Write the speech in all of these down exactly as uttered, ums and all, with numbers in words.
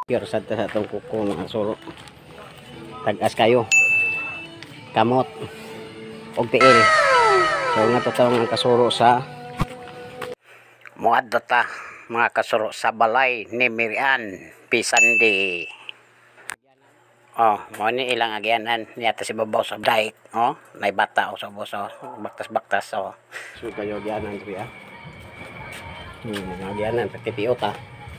Pure sa sa itong kuko mga kasuro. Tagas kayo. Kamot. Og tiil. So nga to ang kasuro sa muadto ta mga kasuro sa balay ni Mirian Pisandi. Oh, mo ni ilang agyanan niya si babaw sa daik, oh, nay bata o sa boso, baktas-baktas oh. So kayo agyanan diri ah. Hmm, mga agyanan pati piota.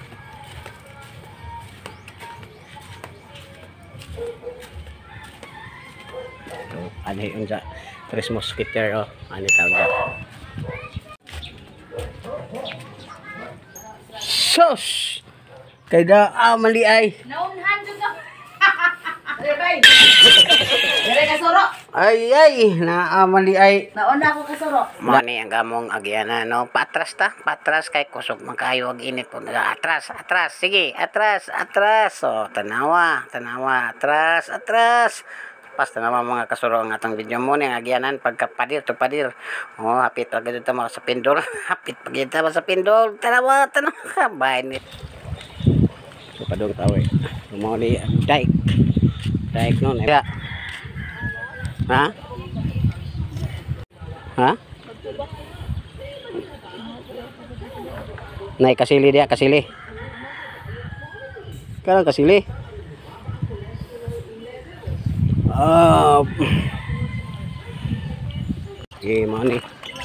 So, ano yung sa Tres Musketeer oh, ano tawag dyan. Sus! Kay da ah, mali ay. Naunhan juga. Ay bay. Dire ka soro. Ay ay, na ah, mali ay. Nauna ako ka soro. Mani ang gamong agyanan no, patras ta, patras kay kusog man kayo ag init po. Atras, atras, sige, atras, atras. So, tanawa, tanawa, atras, atras. Pas tanawa mga kasuro ang atong video mo ni agyanan pagkapadir to padir. Oh, hapit agad ta mga sa pindol. Hapit pagid ta sa pindol. Tanawa, tanawa, bay ni. So padong tawe. Mo ni daik. Daik no, na. Ha? Ha? Nay kasili dia, kasili. Karang kasili. Ah. Okay, money.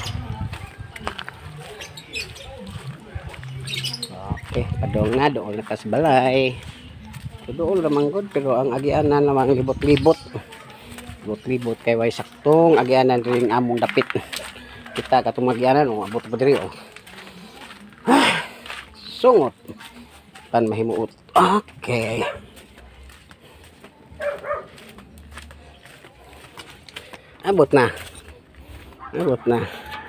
Okay, padong na doon na kas balay. Doon ramang good pero ang agianan namang libot-libot. Libot-libot kay way saktong agianan ring among dapit. Kita katong agianan oh, abot pa diri oh. Sungot. Pan mahimuot. Okay. Abot na. Abot na.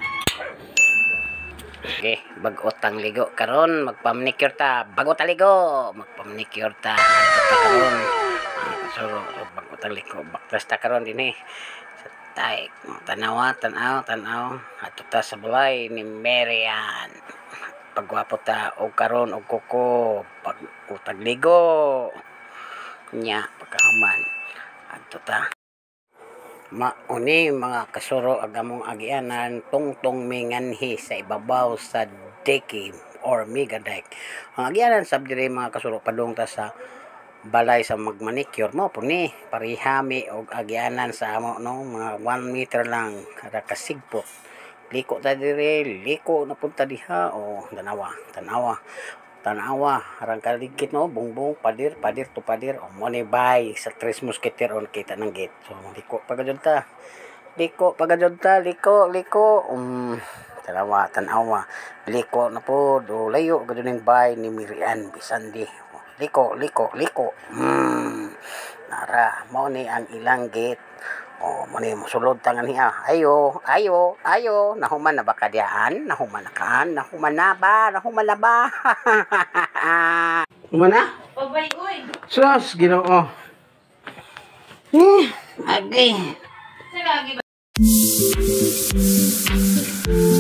Okay, bagot ang ligo karon magpamanicure ta. Bagot ang ligo, magpamanicure ta. Karon. So, bagot ang ligo, baktas ta karon dinhi. Sa taik, tanawa, tanaw, tanaw. Ato ta sa balay ni Mirian. Pagwapo ta og karon og kuko, pag utag ligo. Nya pagkahuman. Ato ta mauni mga kasuro agamong agianan tungtong minganhi sa ibabaw sa deki or mega dike. Ang agianan sab diri mga kasuro padung ta sa balay sa magmanicure mo po ni parihami og agianan sa amo no mga one meter lang kada kasigpot. Liko ta diri, liko na punta diha o oh, tanawa, tanawa. Tanawa, harang kaligit no, bungbong, padir, padir to padir, o money buy sa Tres Musketeer on kita ng gate. So, liko, pagadyon ta. Liko, pagadyon ta, liko, liko. Um, tanawa, tanawa. Liko na po, do layo, gadyon ng buy ni Mirian Pisandi. Liko, liko, liko. Hmm, nara, mo ni ang ilang gate. O, mo ni musulod tangan niya. Ayo, ayo, ayo. Nahuman na ba kadyaan? Nahuman na kaan? Nahuman na ba? Nahuman na ba? Nahuman na? Pabay uy. Sus, ginoo. Eh, agay. Sa lagi ba?